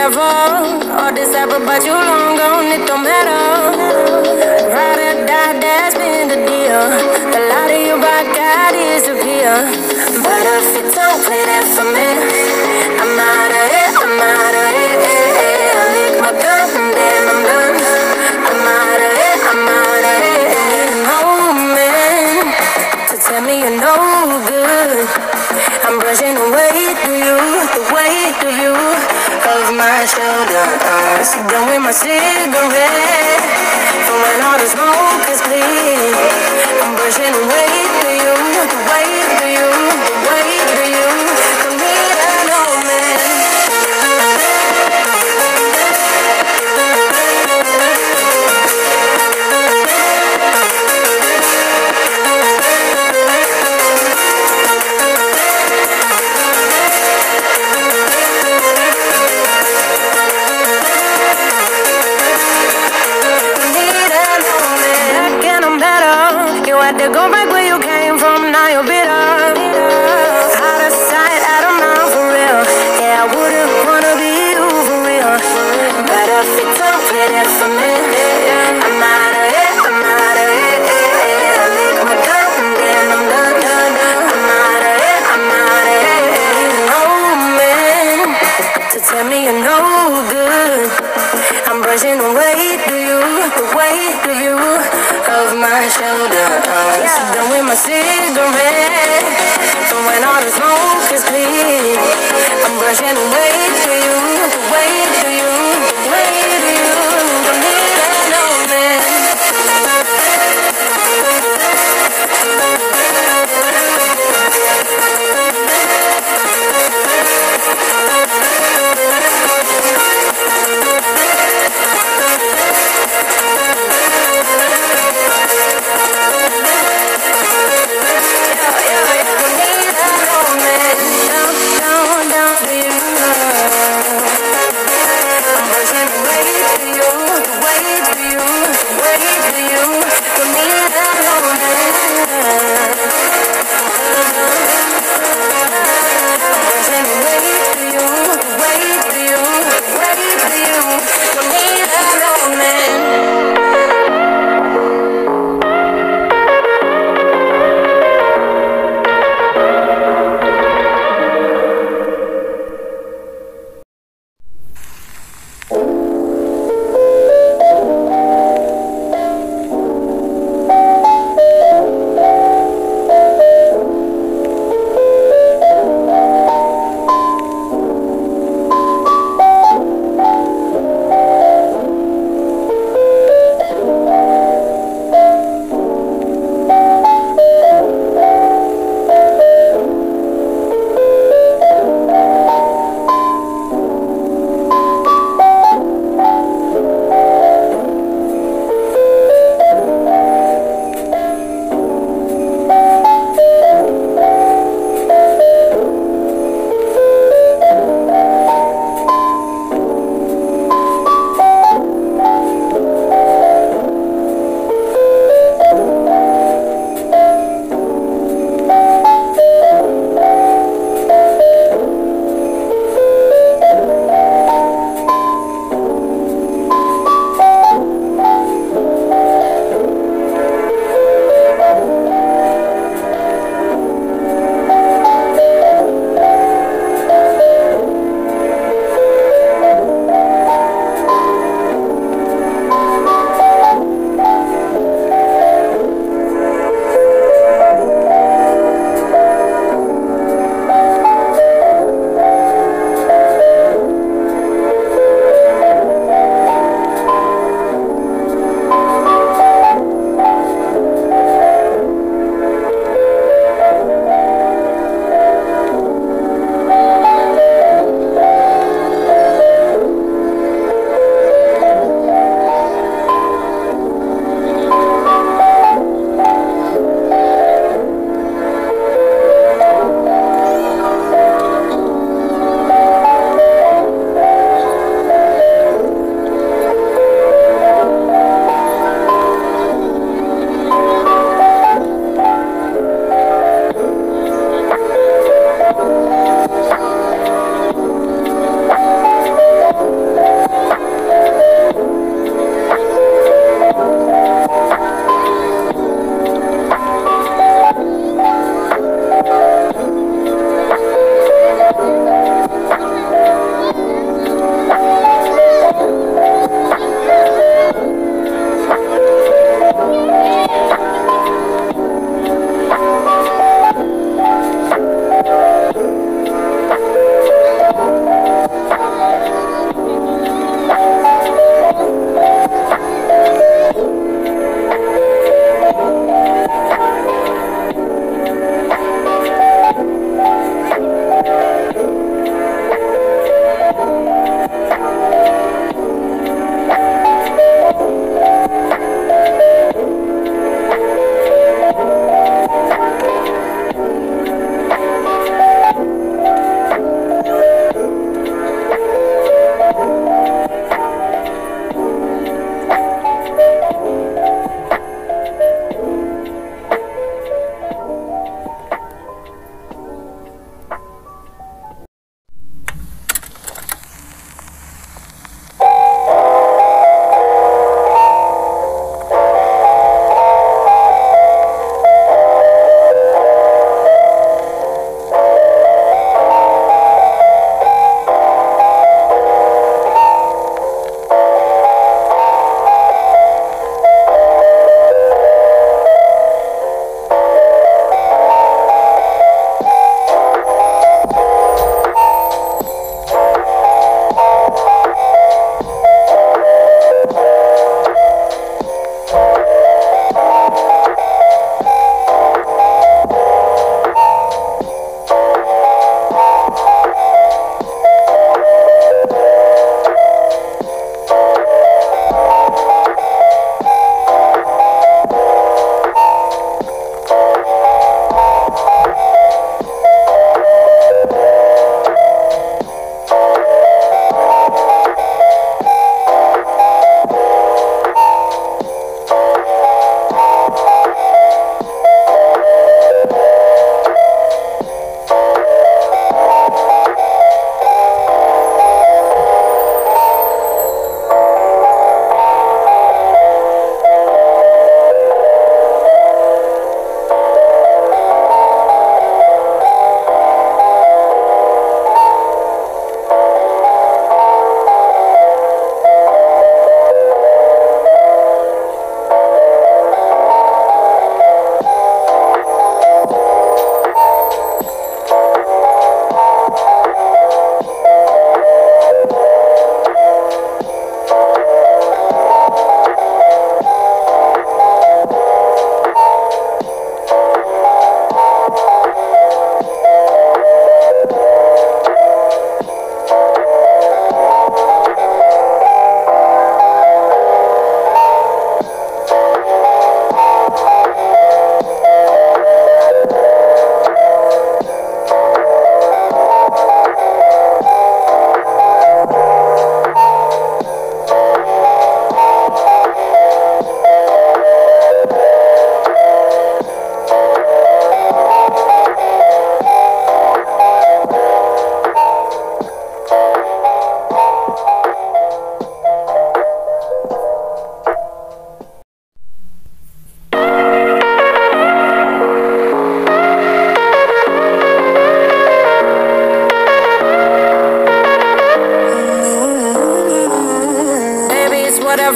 whatever. All this ever but you long gone, it don't matter. Ride or die, that's been the deal. The light of your bright guy disappear. But if you don't play that for me, I'm out of it, I'm out of it. I lick my gun and then I'm done. I'm out of it, I'm out of it. No man to tell me you're no good. I'm brushing away through you, the weight of you, of my shoulders. Done with my cigarette, and when all the smoke is clear, I'm brushing away through you, the weight of you, the weight of you. Don't need a no man. Had to go back where you came from, now you're bitter. Out of sight, out of mind for real. Yeah, I wouldn't wanna be you for real. But if you don't play that for me, I'm out of it, I'm out of it. I lick my gun and then I'm done. I'm out of it, I'm out of it. No man to tell me you're no good. I'm brushing away through you, the weight of you, of my shoulders. Done with my cigarette, and when all the smoke is clear, I'm brushing away through you, the weight of you, the weight of you. Don't need that no man.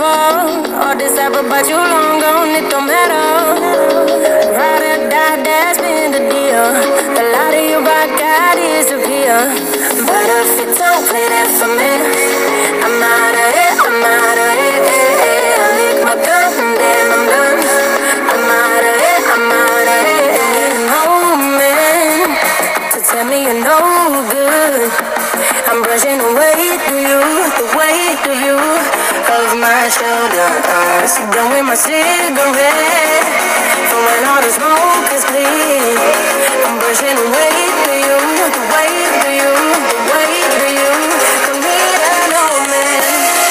whatever. All this ever, but you long gone, it don't matter. Ride or die, that's been the deal. A lot of you by God disappear. But if you don't play that for me, I'm out of it, I'm out of it. I lick my gun and then I'm done. I'm out of it, I'm out of it. Oh man, to tell me you're no good. I'm brushing away through you, the weight of you, of my shoulders. Done with my cigarette, from when all the smoke is clear. I'm brushing away through you, the weight of you, the weight of you. Don't need an old man.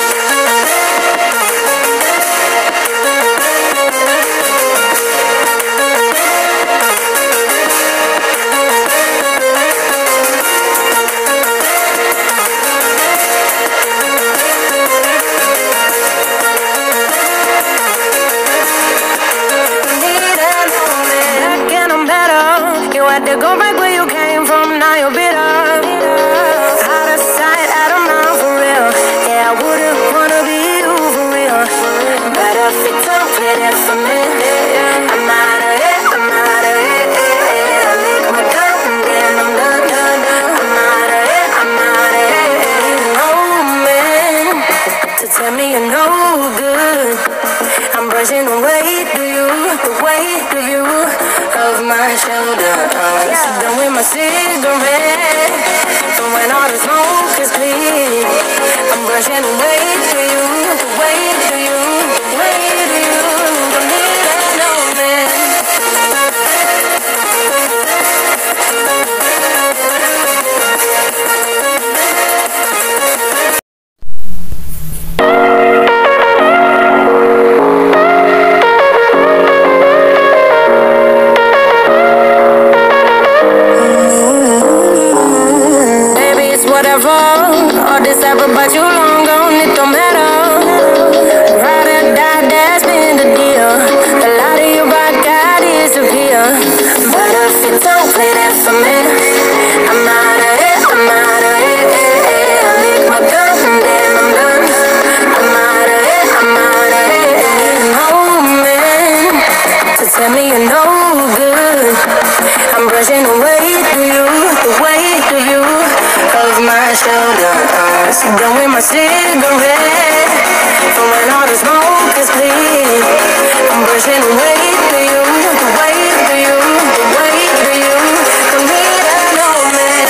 To go back where you came from, now you're bitter. Out of sight, out of mind for real. Yeah, I wouldn't wanna be you for real. But if you don't play that for me, I'm out of it, I'm out of it. I lick my gun and then I'm done. I'm out of it, I'm out of it. Oh man, to tell me you're no good. I'm brushing away through you, the weight of you, of my shoulders. Done with my cigarette, from when all the smoke is clear. I'm brushing away through you, the weight of you, the weight of you. Don't need an old man. Whatever, all this ever, but you long gone, it don't matter. Ride or die, that's been the deal. A lot of you by God disappear. But if you don't play that for me, I'm out of it, I'm out of it. I lick my gun and then I'm done. I'm out of it, I'm out of it. Oh man, to tell me you're no good. I'm brushing away through you, the weight of you, of my shoulders. Done with my cigarette, from when all the smoke is clear. I'm brushing away through you, the weight of you, the weight of you. Don't need an old man.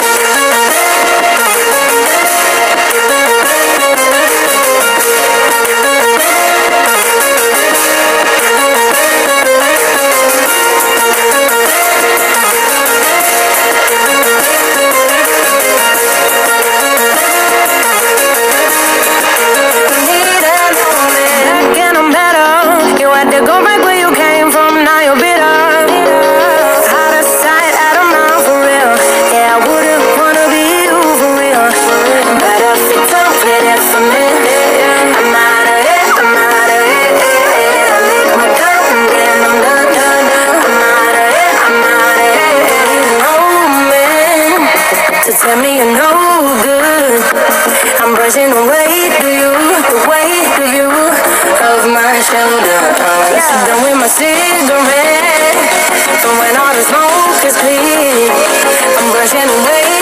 Go back where you came from, now you're bitter. Out of sight, out of mind for real. Yeah, I wouldn't wanna be you for real. But if you don't play that for me, I'm out of it, I'm out of it. I lick my gun and then I'm done. I'm out of it, I'm out of it. Oh man, to tell me you're no good. I'm brushing away through you, the weight of you, of my shoulders. Done with my cigarette, from when all the smoke is clear. I'm brushing away